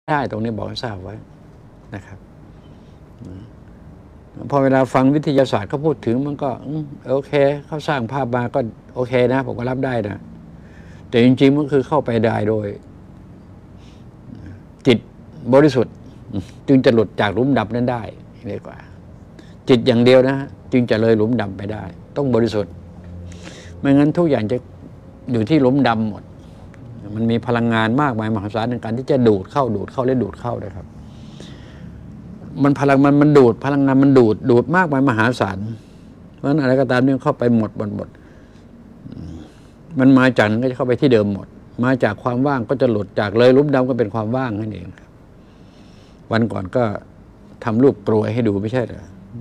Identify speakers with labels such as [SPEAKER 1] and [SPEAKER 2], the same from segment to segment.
[SPEAKER 1] ได้ตรงนี้บอกให้ทราบไว้นะครับพอเวลาฟังวิทยาศาสตร์เขาพูดถึงมันก็โอเคเขาสร้างภาพมาก็โอเคนะผมก็รับได้นะแต่จริงๆมันคือเข้าไปได้โดยจิตบริสุทธิ์จึงจะหลุดจากหลุมดำนั้นได้เรียกว่าจิตอย่างเดียวนะจึงจะเลยหลุมดำไปได้ต้องบริสุทธิ์ไม่งั้นทุกอย่างจะอยู่ที่หลุมดำหมดมันมีพลังงานมากมายมหาศาลในการที่จะดูดเข้าและดูดเข้านะครับมันพลังมันดูดพลังงานมันดูดมากมายมหาศาลเพราะฉะนั้นอะไรก็ตามนี่เข้าไปหมดมันมาจากนั้นก็จะเข้าไปที่เดิมหมดมาจากความว่างก็จะหลุดจากเลยหลุมดำก็เป็นความว่างนั่นเองครับวันก่อนก็ทำรูปกรวยให้ดูไม่ใช่เหรอ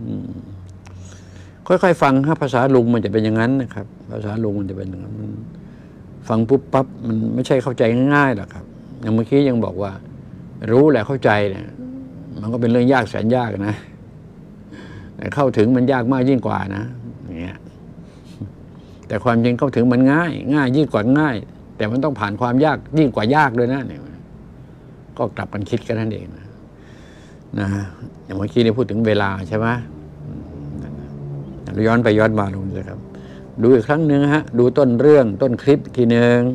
[SPEAKER 1] ค่อยๆฟังภาษาลุงมันจะเป็นอย่างนั้นนะครับภาษาลุงมันจะเป็นอย่างนั้นฟังปุ๊บปั๊บมันไม่ใช่เข้าใจง่ายๆหรอกครับอย่างเมื่อกี้ยังบอกว่ารู้แหละเข้าใจเนี่ยมันก็เป็นเรื่องยากแสนยากนะแต่เข้าถึงมันยากมากยิ่งกว่านะอย่างเงี้ยแต่ความจริงเข้าถึงมันง่ายยิ่งกว่าง่ายแต่มันต้องผ่านความยากยิ่งกว่ายากด้วยนะเนี่ยก็กลับกันคิดกันนั่นเองนะอย่างเมื่อกี้นี่พูดถึงเวลาใช่ไหมเราย้อนไปย้อนมาลงเลยครับดูอีกครั้งหนึ่งฮะดูต้นเรื่องต้นคลิปทีหนึ่ง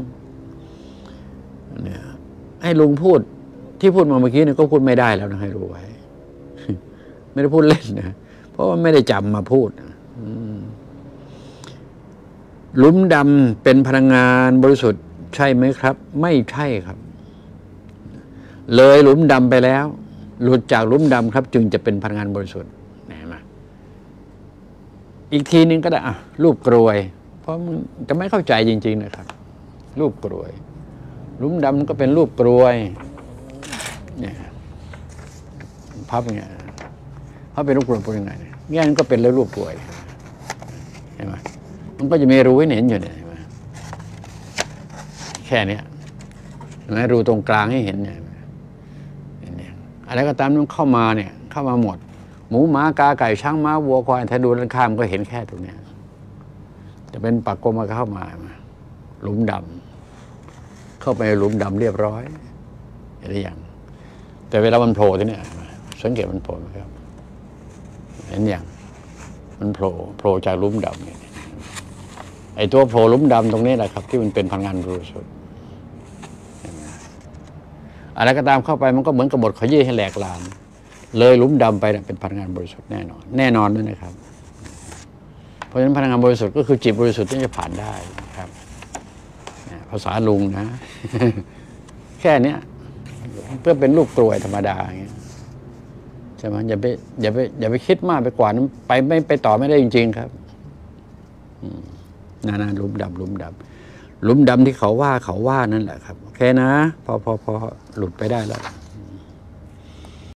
[SPEAKER 1] เนี่ยให้ลุงพูดที่พูดมาเมื่อกี้เนี่ยก็พูดไม่ได้แล้วนะให้รู้ไว้ไม่ได้พูดเล่นนะเพราะว่าไม่ได้จำมาพูดหลุมดำเป็นพลังงานบริสุทธิ์ใช่ไหมครับไม่ใช่ครับเลยหลุมดำไปแล้วหลุดจากหลุมดำครับจึงจะเป็นพลังงานบริสุทธิ์อีกทีนึงก็ได้รูปกรวยเพราะมันจะไม่เข้าใจจริงๆนะครับรูปกรวยหลุมดำก็เป็นรูปกรวยเนี่ยพับอย่างเงี้ยเขาเป็นรูปกรวยเป็นยังไงเนี่ยมันก็เป็นรูปกรวยเห็นไหมมันก็จะมีรูให้เห็นอยู่เนี่ยแค่นี้เห็นไหมรูตรงกลางให้เห็นเนี่ยอะไรก็ตามนั้นเข้ามาเนี่ยเข้ามาหมดหมูหมากาไก่ช้างม้าวัวควายถ้าดูด้านข้ามก็เห็นแค่ตรงนี้จะเป็นปักกลมมาเข้ามาหลุมดำเข้าไปหลุมดำเรียบร้อยอะไรอย่างแต่เวลามันโผล่ที่นี่สังเกตมันโผล่ไหมครับเห็นอย่างมันโผล่จากหลุมดำเนี่ยไอ้ตัวโผล่หลุมดำตรงนี้แหละครับที่มันเป็นพลังงานบริสุทธิ์อะไรก็ตามเข้าไปมันก็เหมือนกับบทขยี้ให้แหลกลานเลยหลุมดำไปเป็นพลังงานบริสุทธิ์แน่นอนด้วยนะครับเพราะฉะนั้นพลังงานบริสุทธิ์ก็คือจิตบริสุทธิ์ที่จะผ่านได้นะครับภาษาลุงนะ แค่นี้เพื่อเป็นรูปกลวยธรรมดาอย่างเงี้ยใช่ไหมอย่าไปคิดมากไปกว่านั้นไปต่อไม่ได้จริงๆครับหลุมดำหลุมดำที่เขาว่านั่นแหละครับโอเคนะพอหลุดไปได้แล้ว